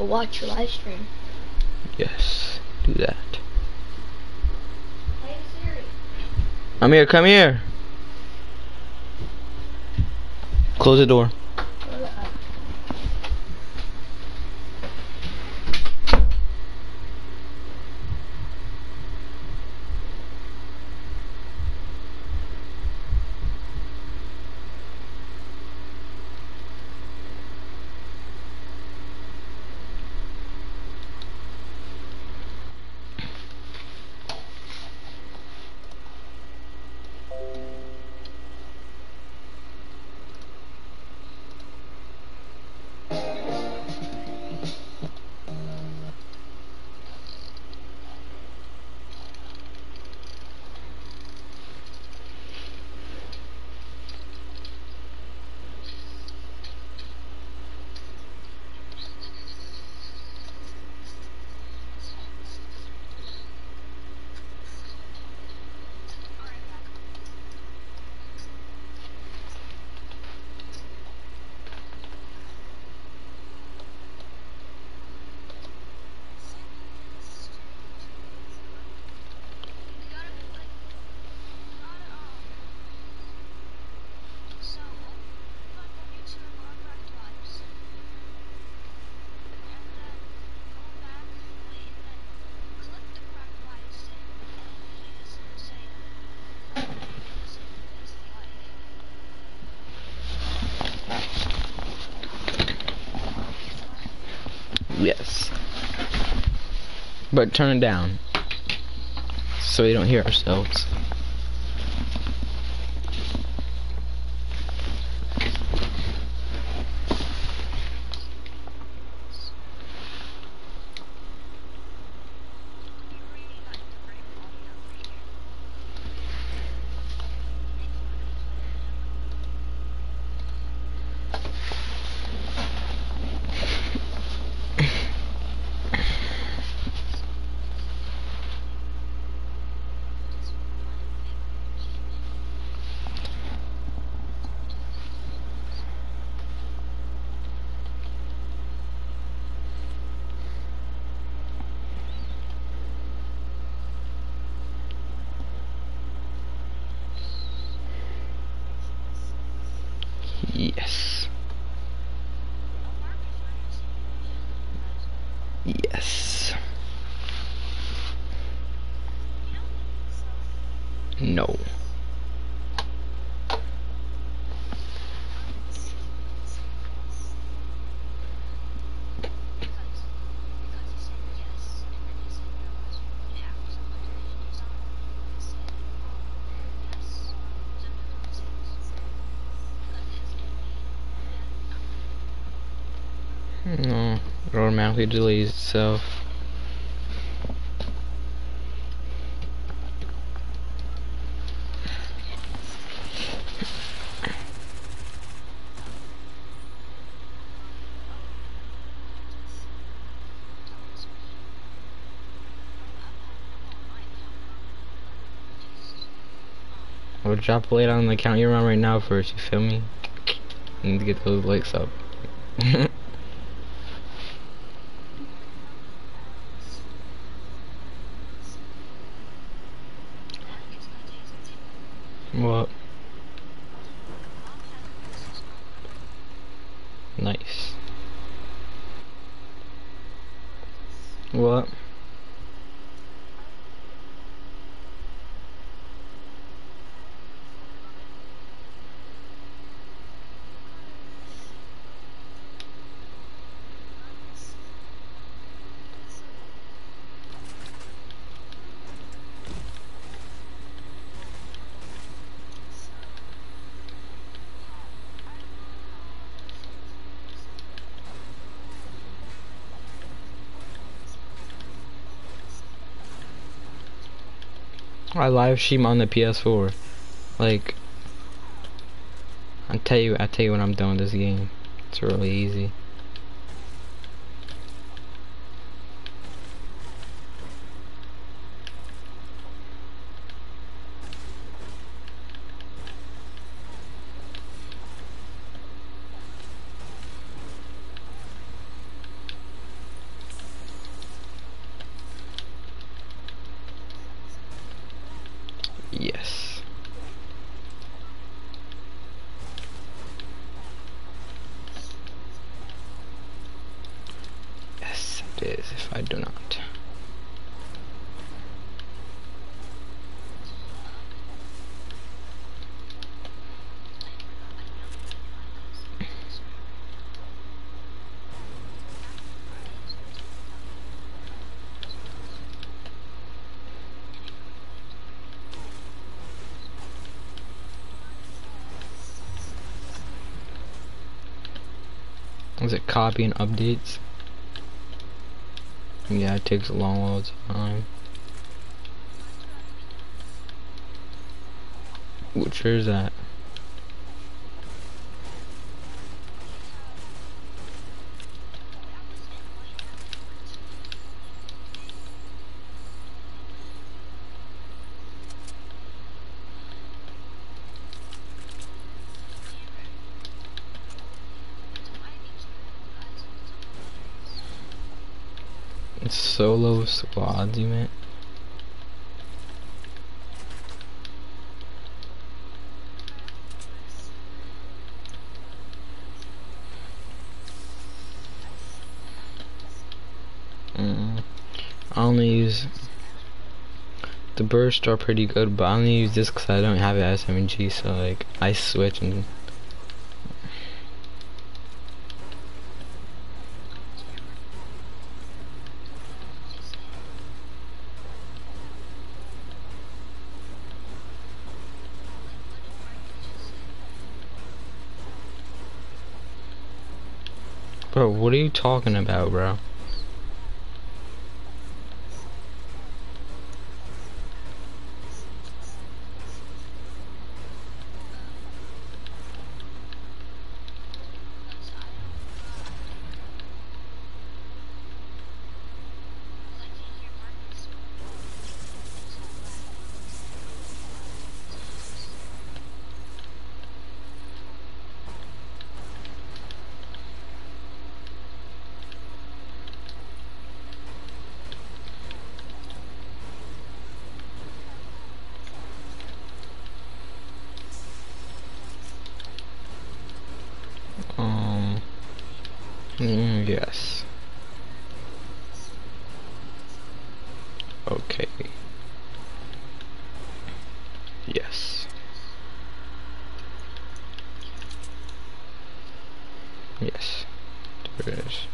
watch your live stream. Yes, do that. Hey Siri. I'm here, come here. Close the door. Yes. But turn it down so we don't hear ourselves. Yes. Yes. No. No, it automatically deletes itself. I'll drop a late on the account you're on right now first, you feel me? I need to get those likes up. What? Nice. What? I live stream on the PS4. Like, I tell you when I'm done with this game. It's really easy. Is it copying updates? Yeah, it takes a long time. Which is that? It's solo squads, you meant? I only use the burst are pretty good, but I only use this because I don't have an SMG, so like I switch and. Bro, what are you talking about, bro? Yes. Okay. Yes. Yes. There it is.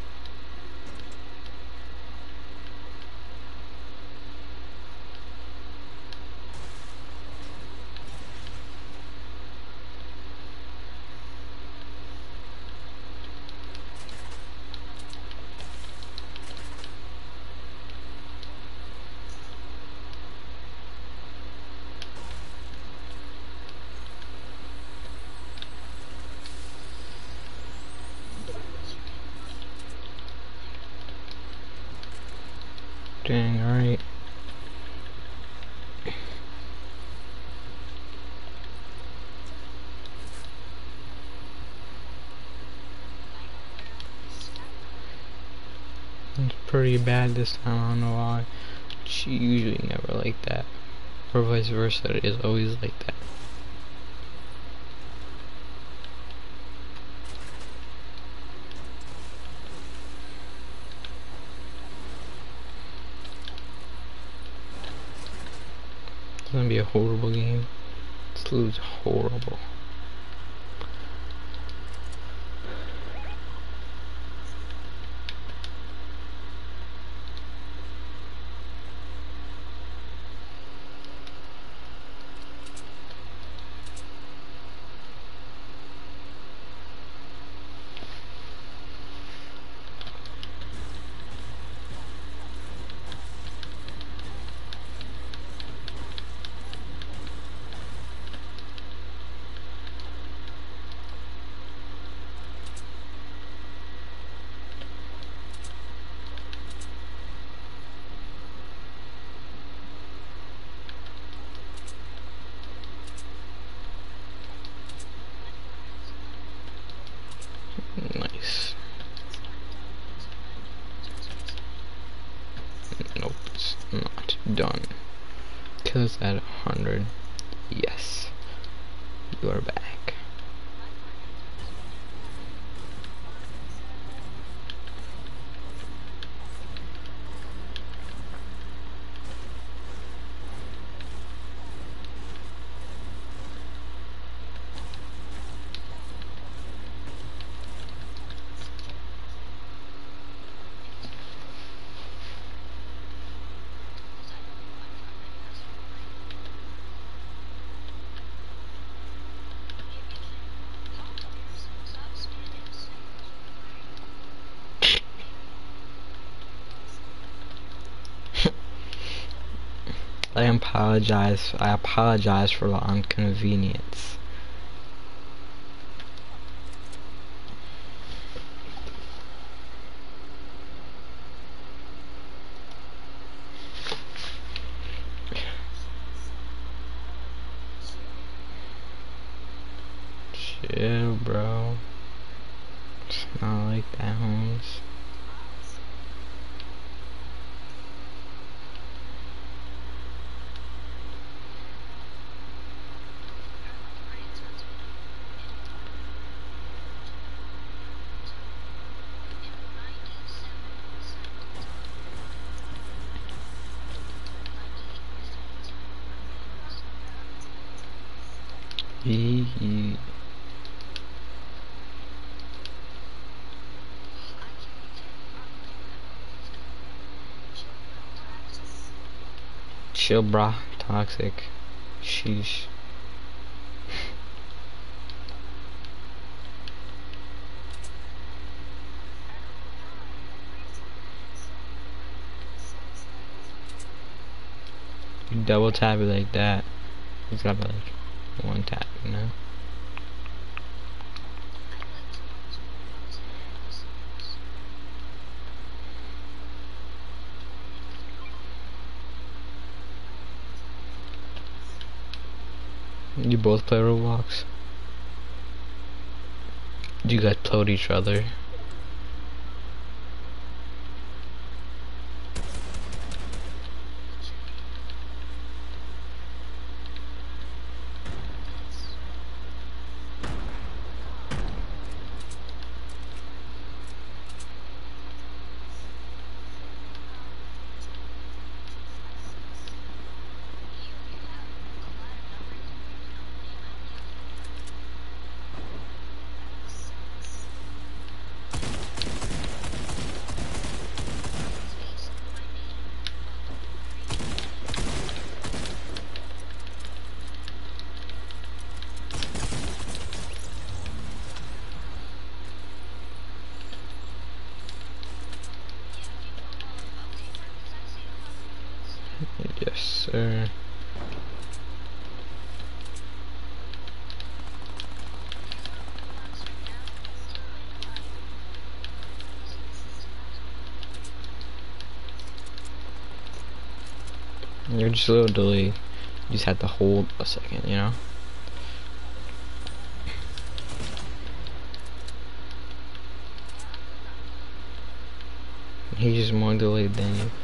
Dang, alright. It's pretty bad this time, I don't know why. She usually never like that. Or vice versa, it is always like that. It's gonna be a horrible game. This lose horrible. Nice. Nope, it's not done. Kills at 100. Yes. You are back. I apologize for the inconvenience. Chill, bro. It's not like that, Holmes. Yee. Chill, brah. Toxic. Sheesh. You double tap it like that. It's gotta be like one tap, you know? You both play Roblox? You guys play each other? Yes, sir. You're just a little delayed. You just have to hold a second, you know? He's just more delayed than you.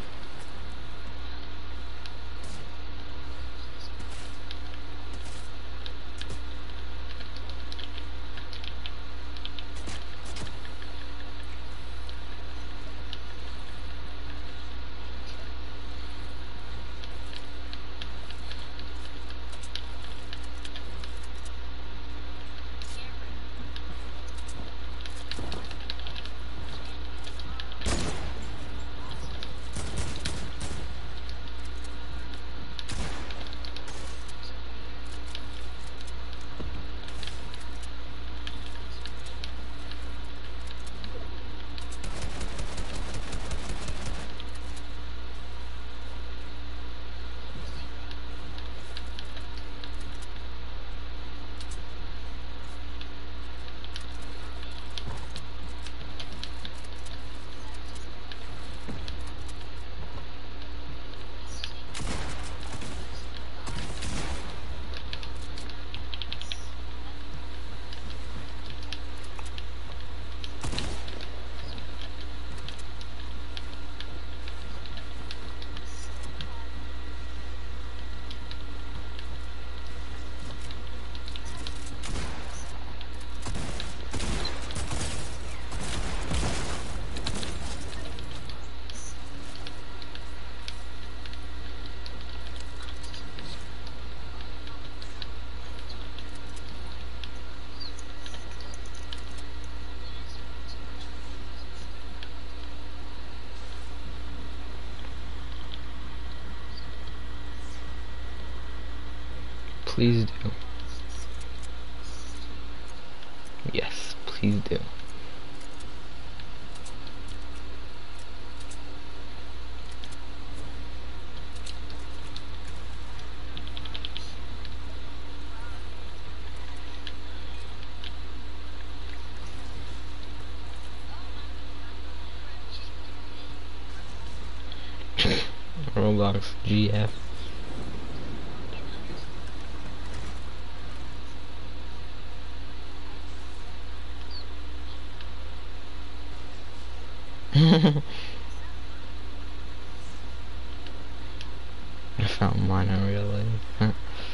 Please do. Yes, please do. Roblox GF. I found mine in real life.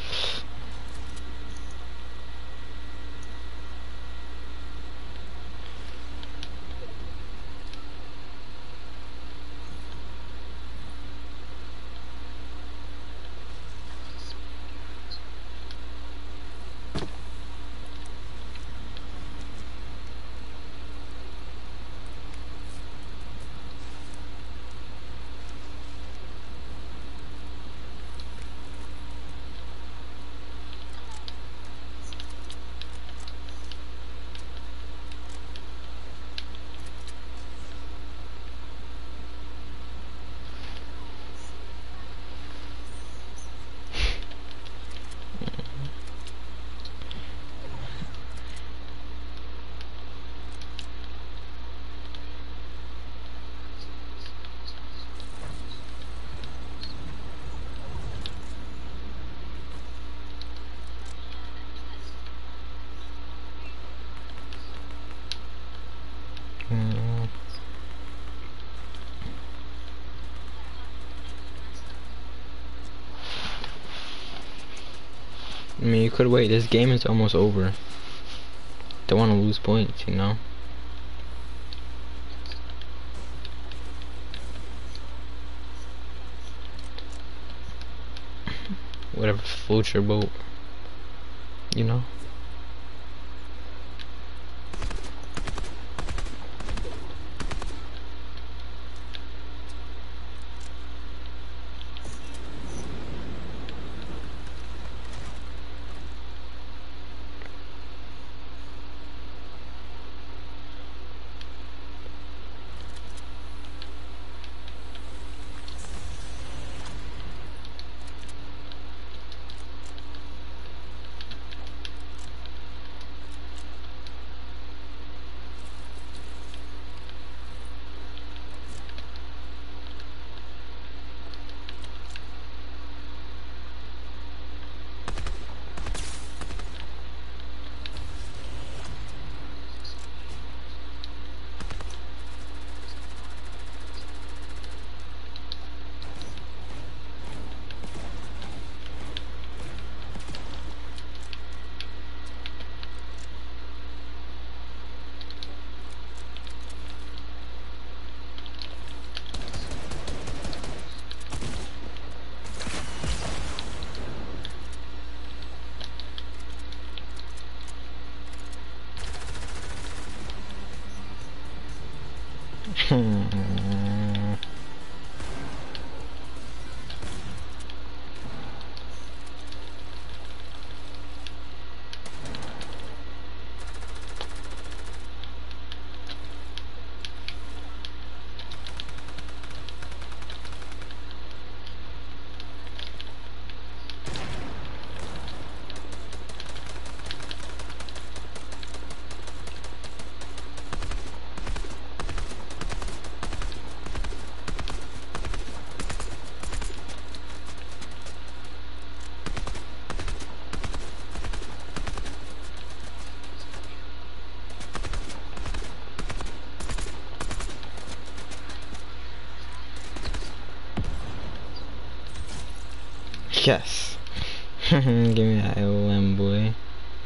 I mean, you could wait. This game is almost over. Don't want to lose points, you know? Whatever floats your boat, you know? Yes. Give me that LM, boy.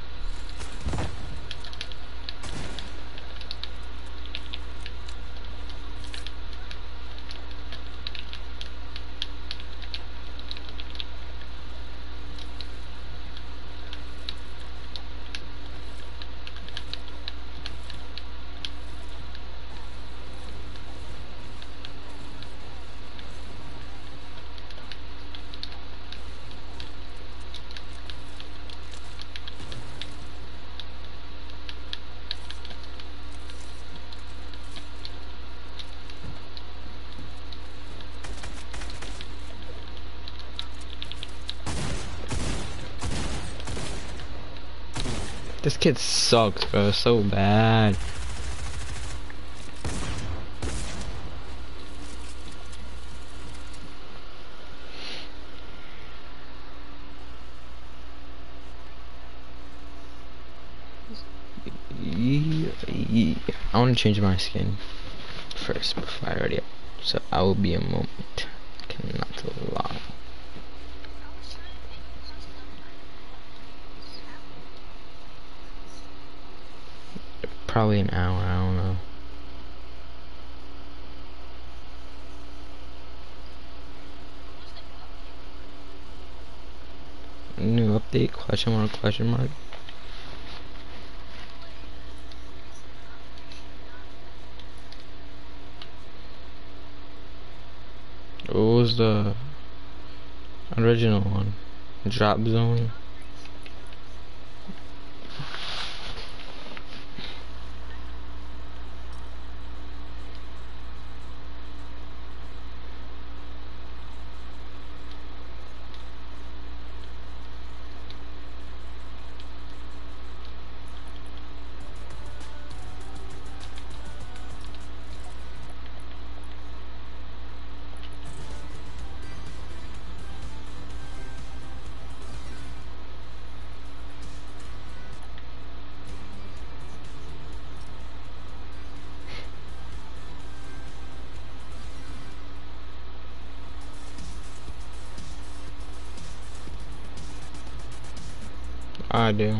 This kid sucks, bro. So bad. I want to change my skin first before I ready up. So I will be a moment. Cannot lie. Probably an hour, I don't know. New update, question mark, question mark. What was the original one? Drop zone. I do.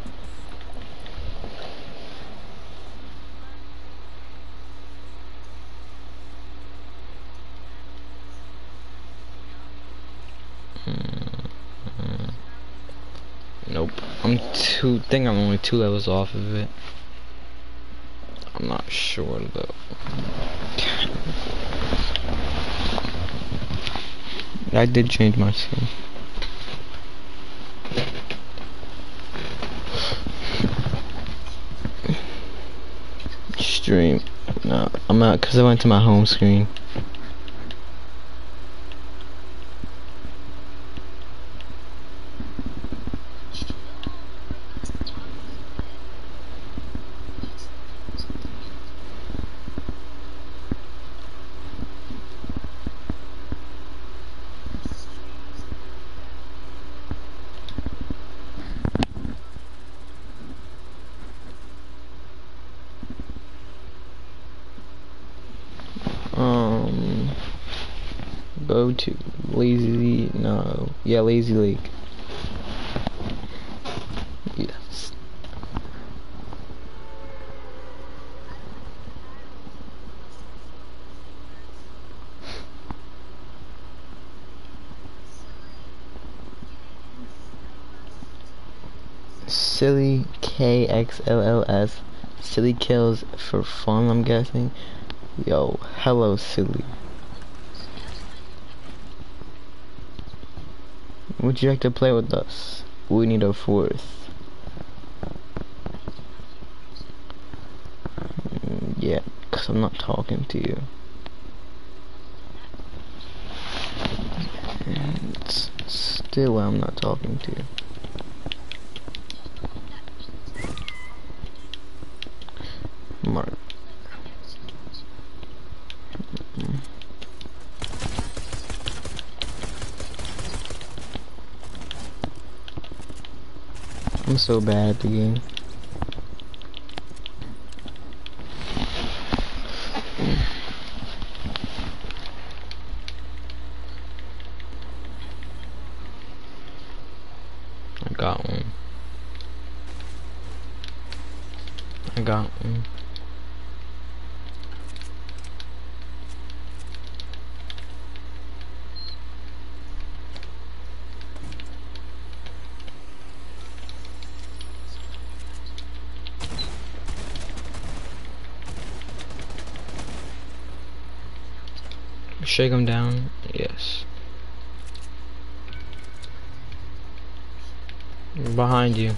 Nope. I'm only 2 levels off of it. I'm not sure though. I did change my skin. Stream. No, I'm out because I went to my home screen. Go to Lazy Lake. Yes. Silly KXLLS. Silly kills for fun, I'm guessing. Yo, hello Silly. Would you like to play with us? We need a 4th. Yeah, because I'm not talking to you. And still I'm not talking to you. Mark. I'm so bad at the game. I got one. I got one. Shake him down. Yes. Behind you.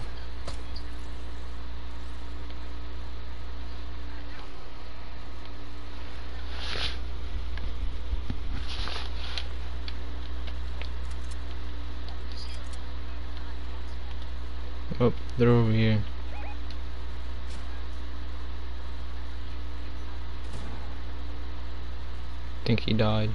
Oh, they're over here. I think he died.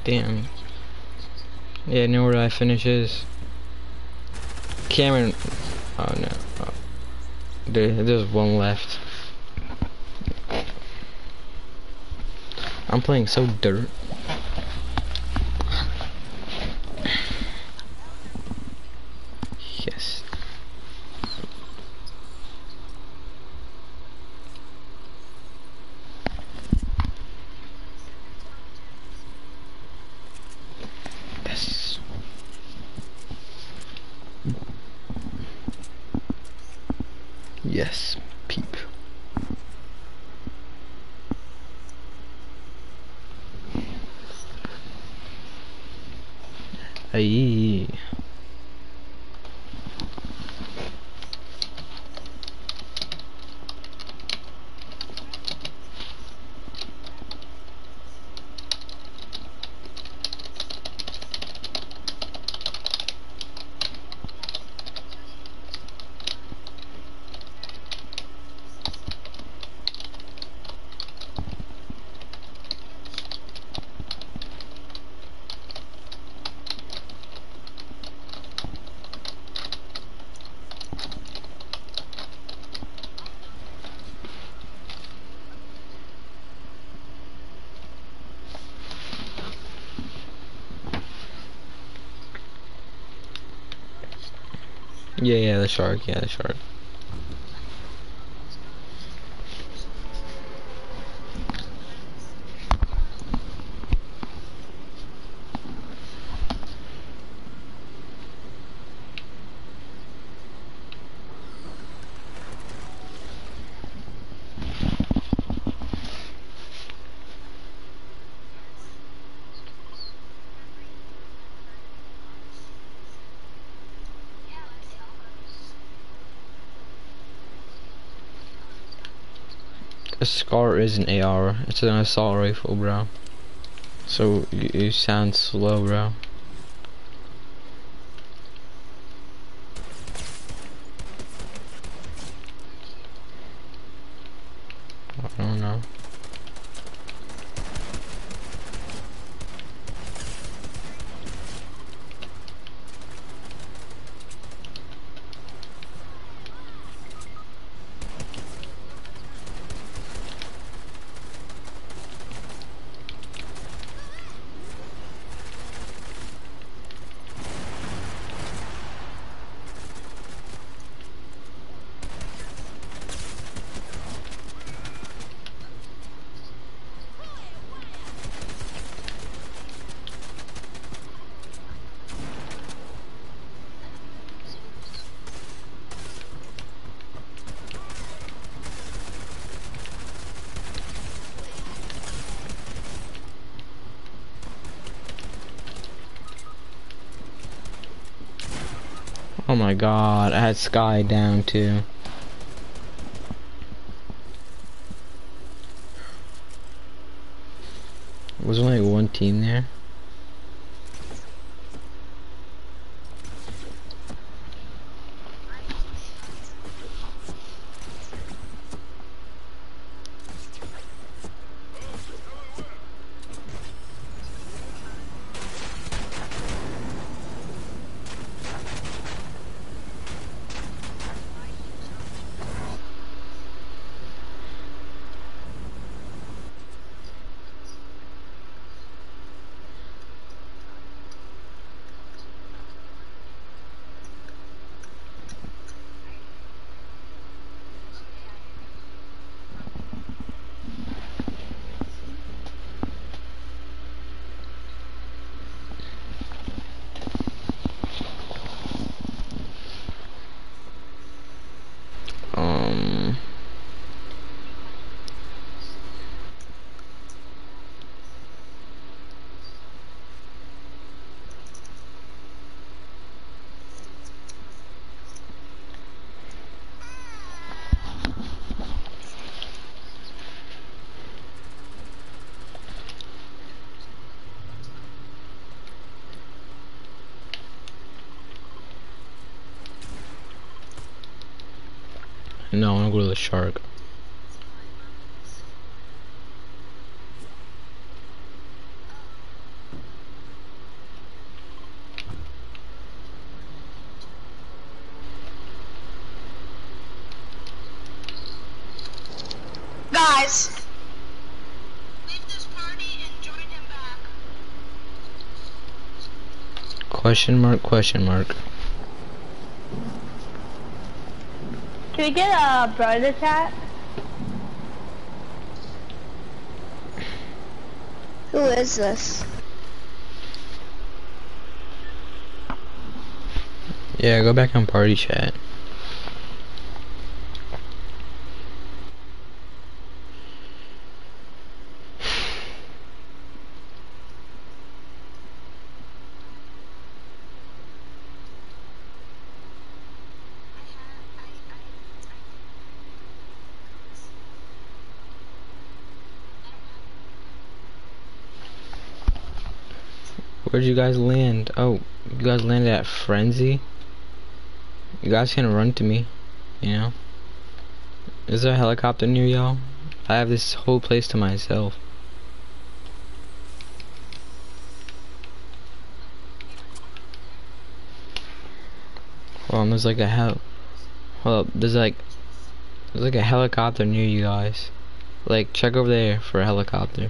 Damn. Yeah, I know where I finish is. Cameron. Oh no. Oh. There's one left. I'm playing so dirt. Yes. Yes. Yes, peep. Aye. Yeah, the shark. Yeah, the shark. A Scar is an AR. It's an assault rifle, bro. So you sound slow, bro. I don't know. Oh my god, I had Sky down too. Was only one team there. No, I wanna go to the shark. guys. Leave this party and join him back. Question mark, question mark. Can we get a brother chat? Who is this? Yeah, go back on party chat. Where'd you guys land? Oh, you guys landed at Frenzy? You guys can run to me, you know? Is there a helicopter near y'all? I have this whole place to myself. Hold on, there's like a hold up, there's like a helicopter near you guys. Like, check over there for a helicopter.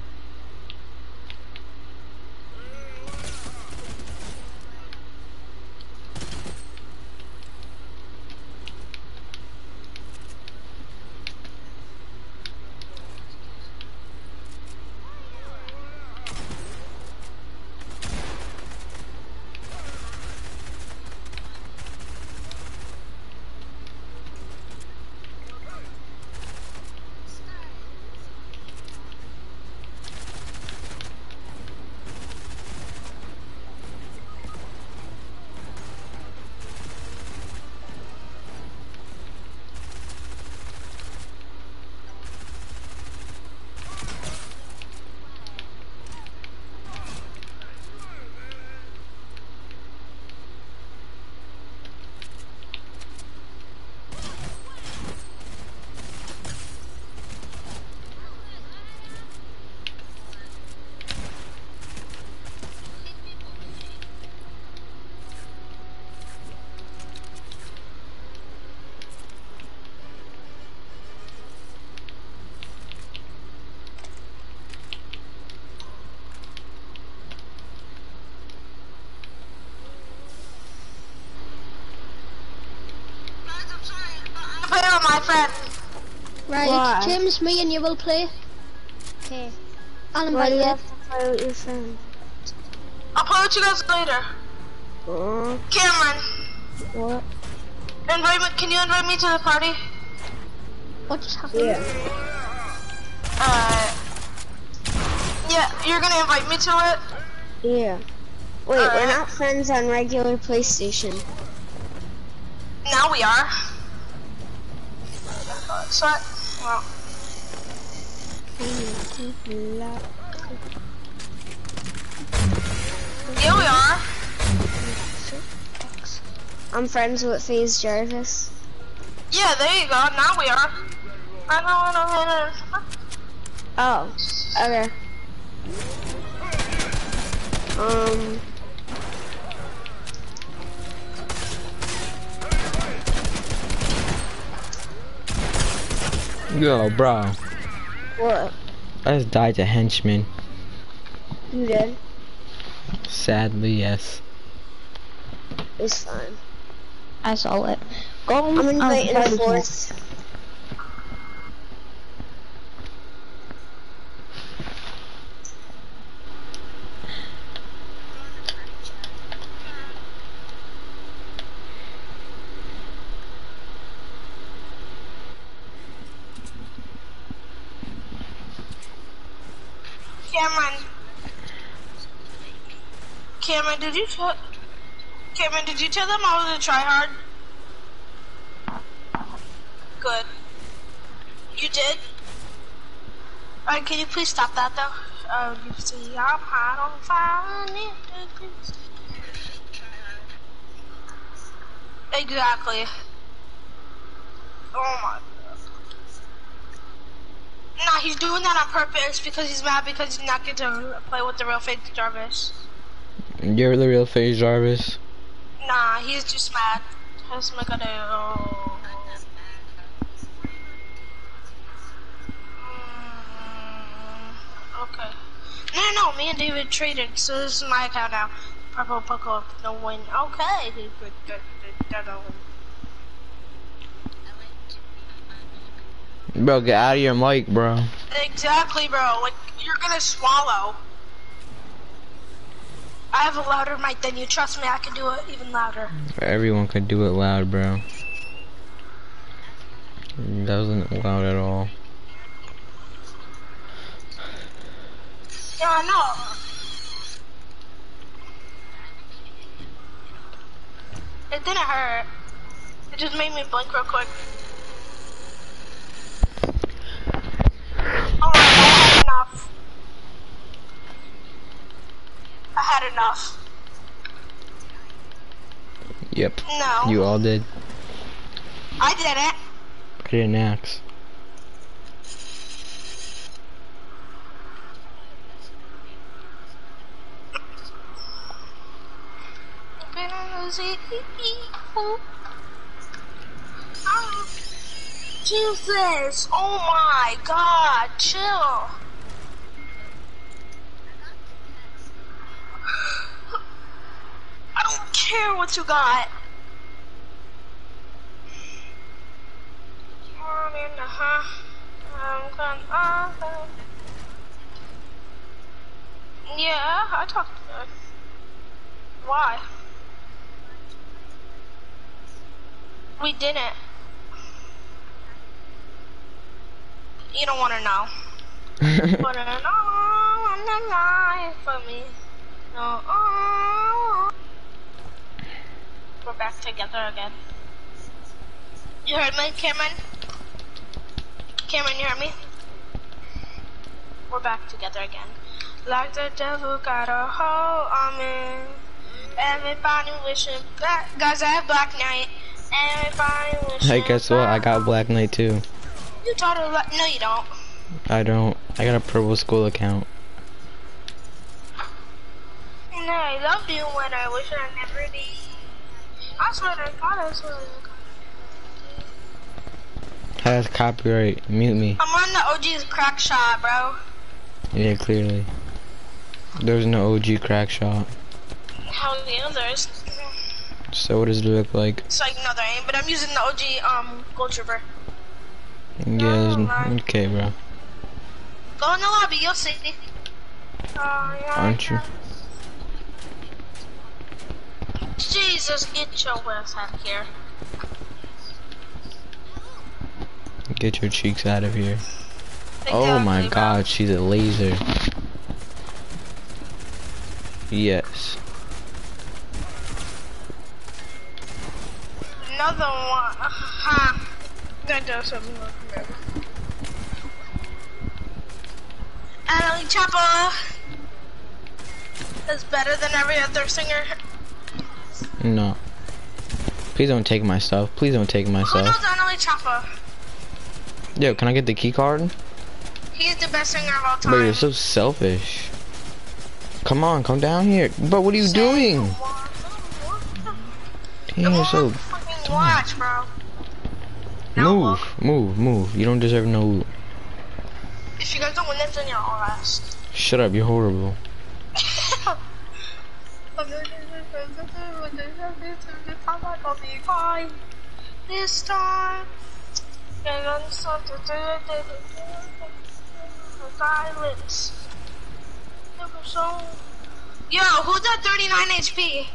My friend. Right, Why? James, me and you will play. Okay. I'll Why invite do you you. have to play with your friend? I'll play with you guys later. Cameron, What? can you invite me to the party? What just happened? Yeah. Yeah, you're gonna invite me to it? Yeah. Wait, Alright. we're not friends on regular PlayStation. Now we are. So, well, yeah, we are. I'm friends with FaZe Jarvis. Yeah, there you go. Now we are. Oh, okay. Yo, bro. What? I just died to henchmen. You did? Sadly, yes. It's fine. I saw it. Go. I'm inviting a Friends. fourth. Cameron, did you tell them I was a tryhard? Good. You did? Alright, can you please stop that though? You see, I'm hot on fire. Exactly. Oh my god. Nah, he's doing that on purpose because he's mad because he's not getting to play with the real fake Jarvis. You're the real FaZe Jarvis. Nah, he's just mad. That's my god. No, me and David traded, so this is my account now. Purple Poco, no win. Okay. Bro, get out of your mic, bro. Exactly, bro. Like, you're gonna swallow. I have a louder mic than you. Trust me, I can do it even louder. Everyone could do it loud, bro. That wasn't loud at all. Yeah, I know. It didn't hurt. It just made me blink real quick. Alright, I had enough. I had enough. Yep. No. You all did. I didn't. I didn't ask. Jesus! Oh my God! Chill. I don't care what you got. Yeah, I talked to her. Why? We didn't. You don't want to know. Wanna know lie for me. No. We're back together again. You heard me, Cameron? Cameron, you heard me? We're back together again. Like the devil got a hold on me. Everybody wishing back. Guys, I have Black Knight. Everybody wishing Hey, guess what? I got Black Knight too. You totally no, you don't. I don't. I got a Purple School account. No, I loved you when I wish I never did. I swear to God, I swear to God. Has copyright. Mute me. I'm on the OG's crack shot, bro. Yeah, clearly. There's no OG crack shot. Hell yeah, there's. So what does it look like? It's like, no, there ain't, but I'm using the OG, Gold Trooper. Yeah, okay, bro. Go in the lobby, you'll see. Aren't you? Jesus, get your ass out of here. Get your cheeks out of here. Exactly, Oh my bro. God, she's a laser. Yes. Another one. That does something like that. Natalie Choppa is better than every other singer. No. Please don't take my stuff. Please don't take my Who stuff. knows Natalie Choppa? Yo, can I get the key card? He's the best singer of all time. Bro, you're so selfish. Come on, come down here. Bro, what are you doing? Damn, you're so fucking watch, bro. Move. You don't deserve no loot. If you guys don't win this, then you're all last. Shut up, you're horrible. This time, silence. Yo, who's at 39 HP?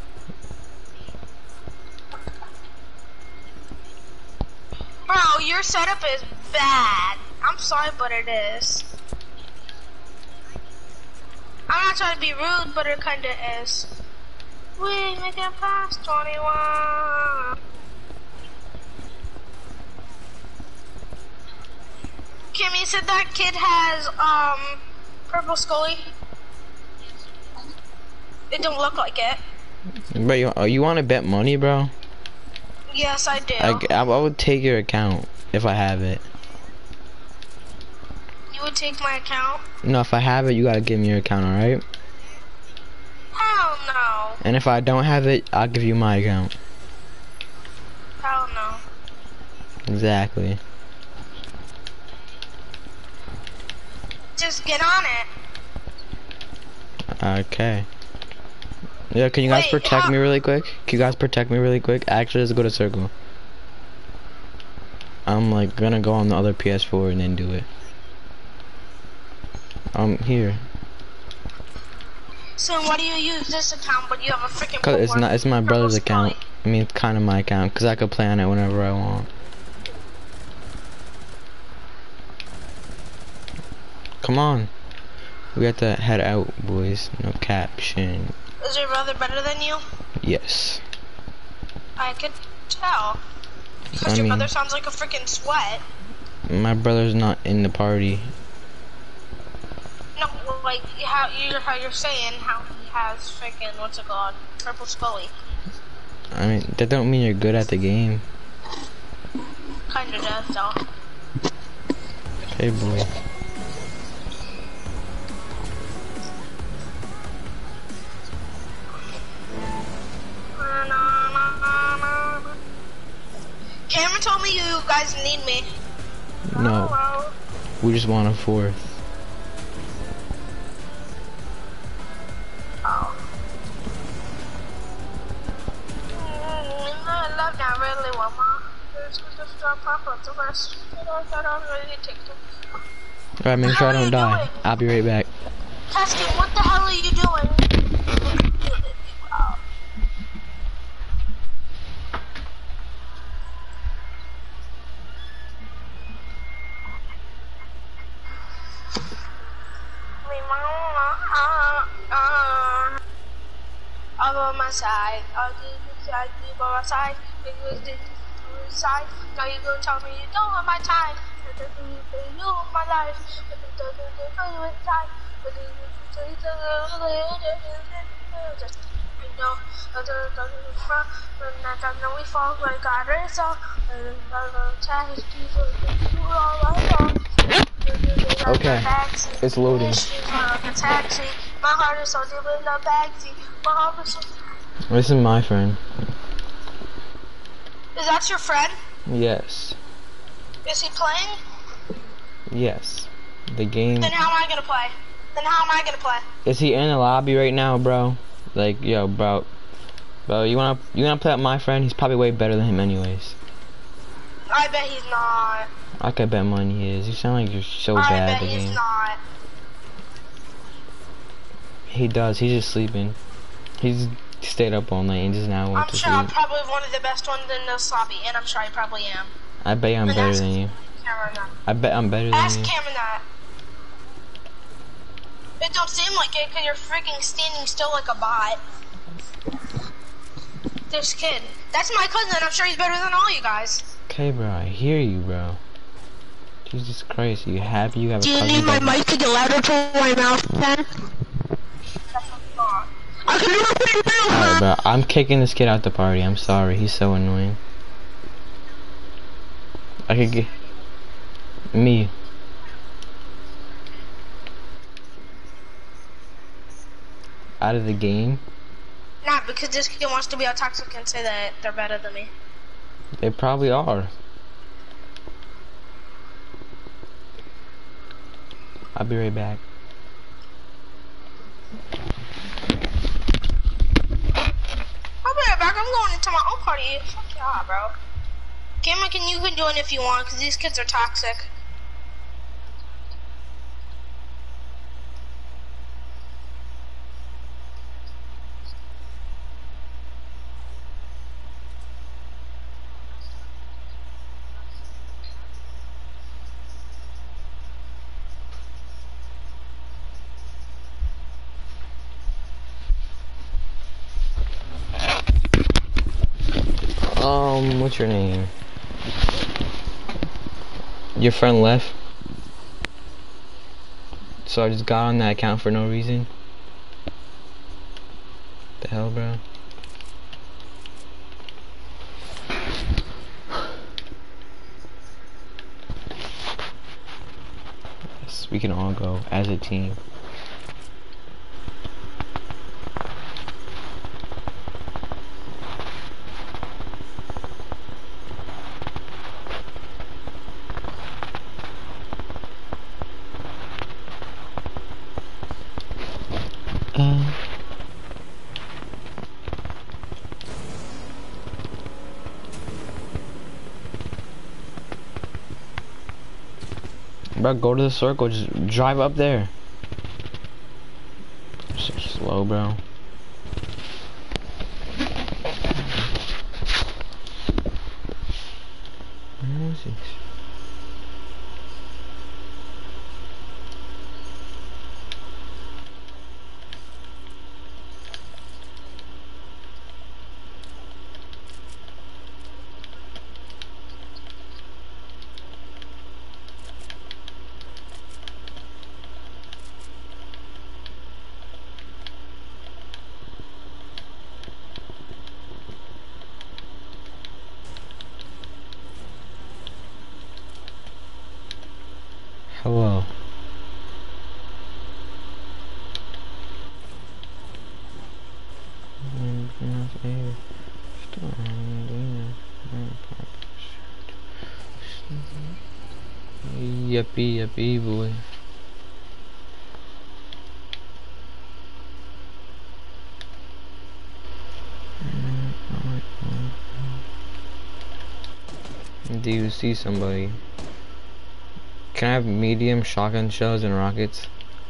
Bro, your setup is bad. I'm sorry, but it is. I'm not trying to be rude, but it kinda is. We make it past 21. Kim, you said that kid has, purple Scully? It don't look like it. Bro, you want to bet money, bro? Yes, I do. I would take your account if I have it. You would take my account? No, if I have it, you gotta give me your account, alright? Hell no. And if I don't have it, I'll give you my account. Hell no. Exactly. Just get on it. Okay. Yeah, can you guys Wait, protect me really quick? Can you guys protect me really quick? Actually, let's go to circle. I'm like gonna go on the other PS4 and then do it. Here. So why do you use this account but you have a freaking Cause it's not. It's my brother's Scully? account. I mean, it's kind of my account. Cause I could play on it whenever I want. Come on. We have to head out, boys. No caption. Is your brother better than you? Yes. I could tell. Because your brother sounds like a freaking sweat. My brother's not in the party. No, like how you're saying how he has freaking what's it called? Purple Scully. I mean, that don't mean you're good at the game. Kinda does though. Hey, boy. Cameron told me you guys need me. No. Oh, We just want a fourth. oh. I love that really well, Mom. Just pop up the rest. I don't really take them. Alright, make sure I don't die. I'll be right back. Testing, what the hell are you doing? Wow. I'm on my side. I'll do this side, you by my side. Side. Now you're gonna tell me you don't want my time. You want my life. I know. We fall like God is all. Okay, it's loading. My heart is so deep in the backseat. My heart is so... This is my friend. Is that your friend? Yes. Is he playing? Yes. The game. Then how am I gonna play? Is he in the lobby right now, bro? Like, yo, bro. Bro, you wanna play with my friend? He's probably way better than him anyways. I bet he's not. I could bet money he is. You sound like you're so bad at the game. I bet he's not. He does. He's just sleeping. He's stayed up all night and just now went to I'm sure I'm sleep. probably one of the best ones in this lobby, and I'm sure I probably am. I bet I'm better than you. I bet I'm better than you. Ask Cameron that. It don't seem like it, because you're freaking standing still like a bot. This kid. That's my cousin, I'm sure he's better than all you guys. Okay, bro, I hear you, bro. Jesus Christ, you happy you have a cousin? Do you need my mic to get louder to my mouth, then? I can do it now. Alright, bro, I'm kicking this kid out the party. I'm sorry, he's so annoying. I could get... Me. Out of the game? Not because this kid wants to be all toxic and say that they're better than me. They probably are. I'll be right back. I'll be right back. I'm going into my own party. Fuck yeah, bro. Cameron, you can join if you want, because these kids are toxic. What's your name? Your friend left? So I just got on that account for no reason? The hell, bro? Yes, we can all go as a team. Bro, go to the circle. Just drive up there. So slow, bro. Where is it? Hello. Yippee, yippee, boy. Do you see somebody? Can I have medium shotgun shells and rockets?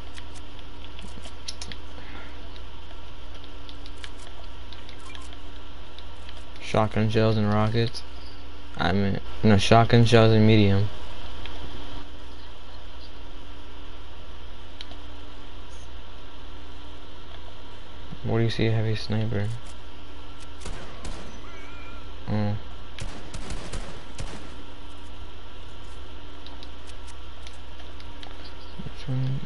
Shotgun shells and rockets? I mean, no, shotgun shells and medium. Where do you see a heavy sniper? Oh. Which one?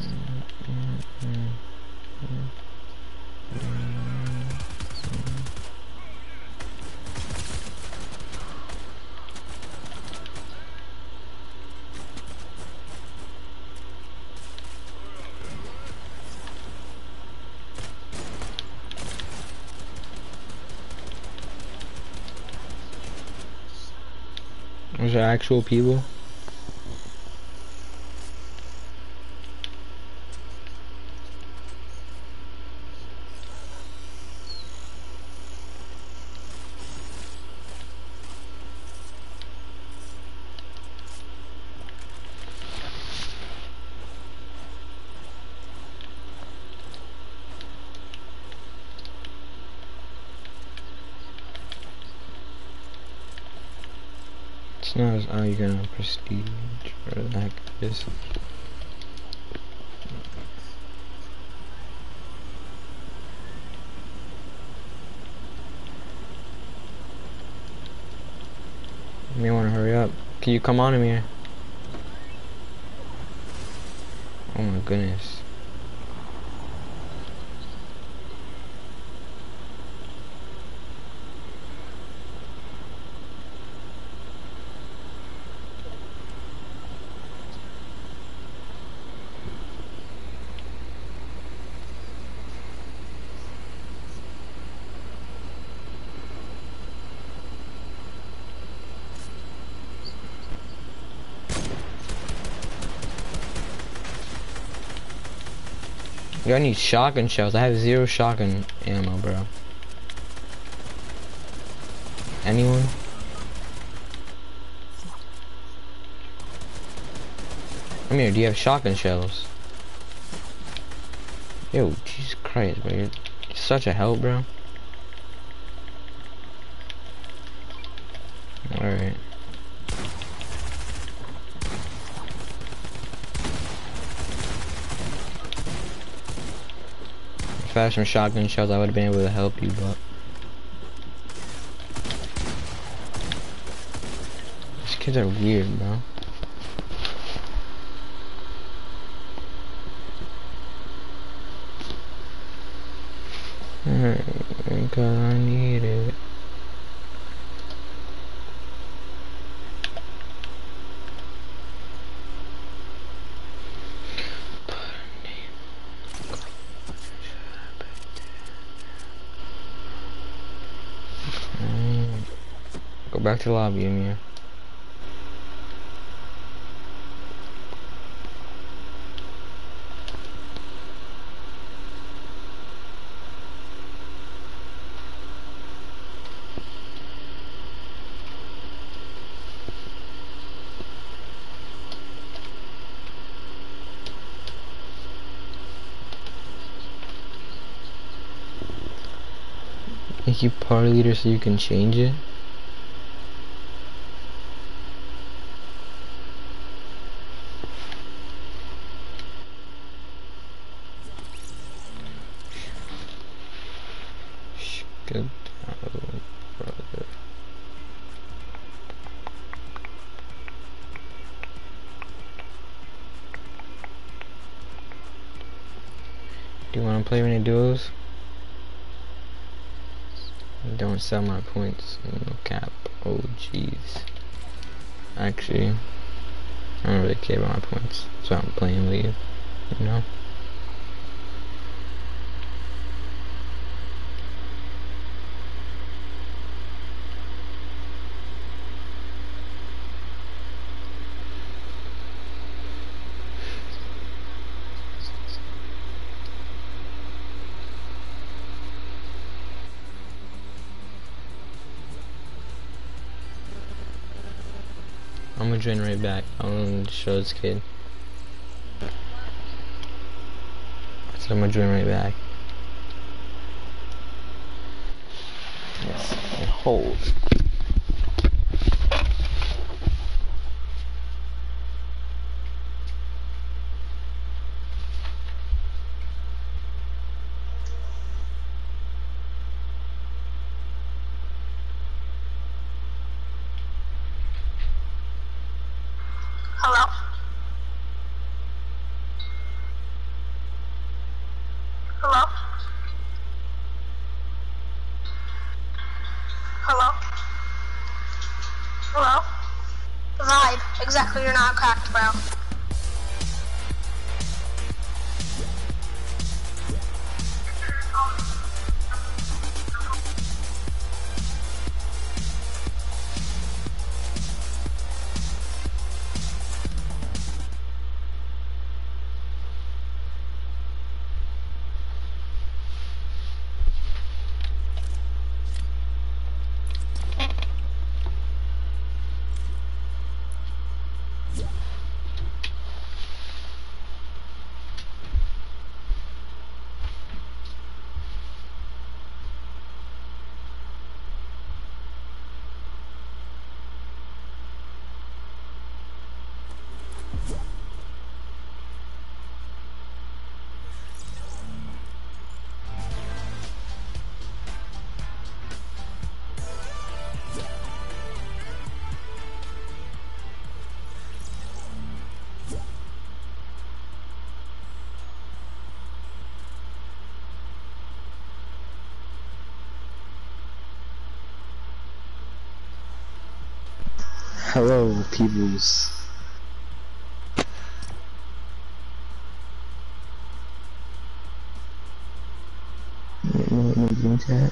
Was there actual people? It's not as oh, you're gonna prestige or the heck it is. You may wanna hurry up. Can you come on in here? Oh my goodness. Yo, I need shotgun shells. I have 0 shotgun ammo, bro. Anyone? Come here, do you have shotgun shells? Yo, Jesus Christ, bro. You're such a help, bro. Alright. If I had some shotgun shells, I would have been able to help you, but these kids are weird, bro. Alright, cause I need it. Go back to the lobby, Amir. Make you party leader so you can change it? Good brother. Do you want to play any duos? Don't sell my points. No cap. Oh jeez. Actually, I don't really care about my points, so I'm playing League. You know. I'm gonna join right back. I want to show this kid. So I'm gonna join right back. Yes, and hold. Hello? Hello? Hello? Hello? Vibe. Exactly, you're not cracked, bro. Hello, peoples. No chat.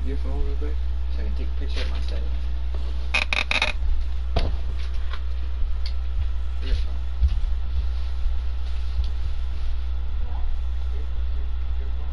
your phone real quick so I can take a picture of my settings. Your phone. Your phone.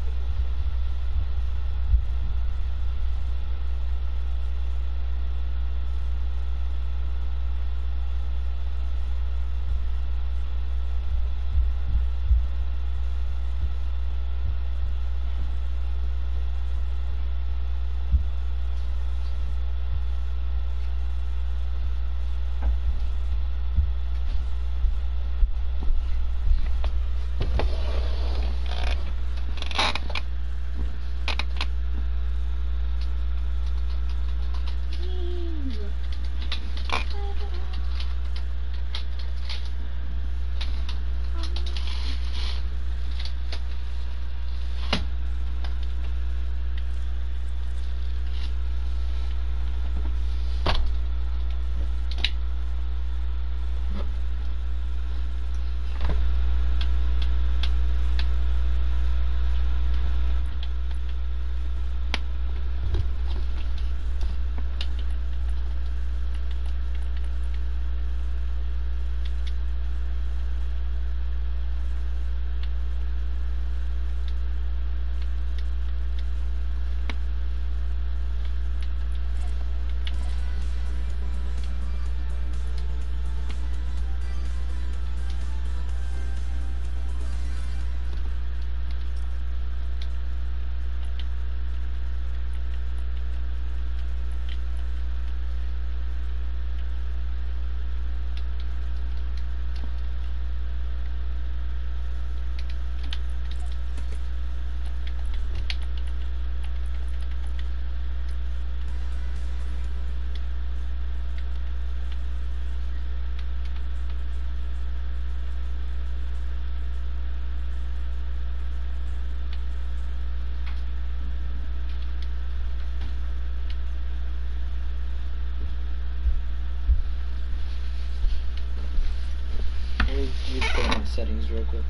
Let me put on settings real quick.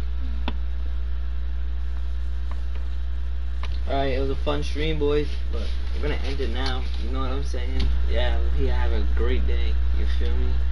Alright, it was a fun stream, boys, but we're gonna end it now. You know what I'm saying? Yeah, have a great day. You feel me?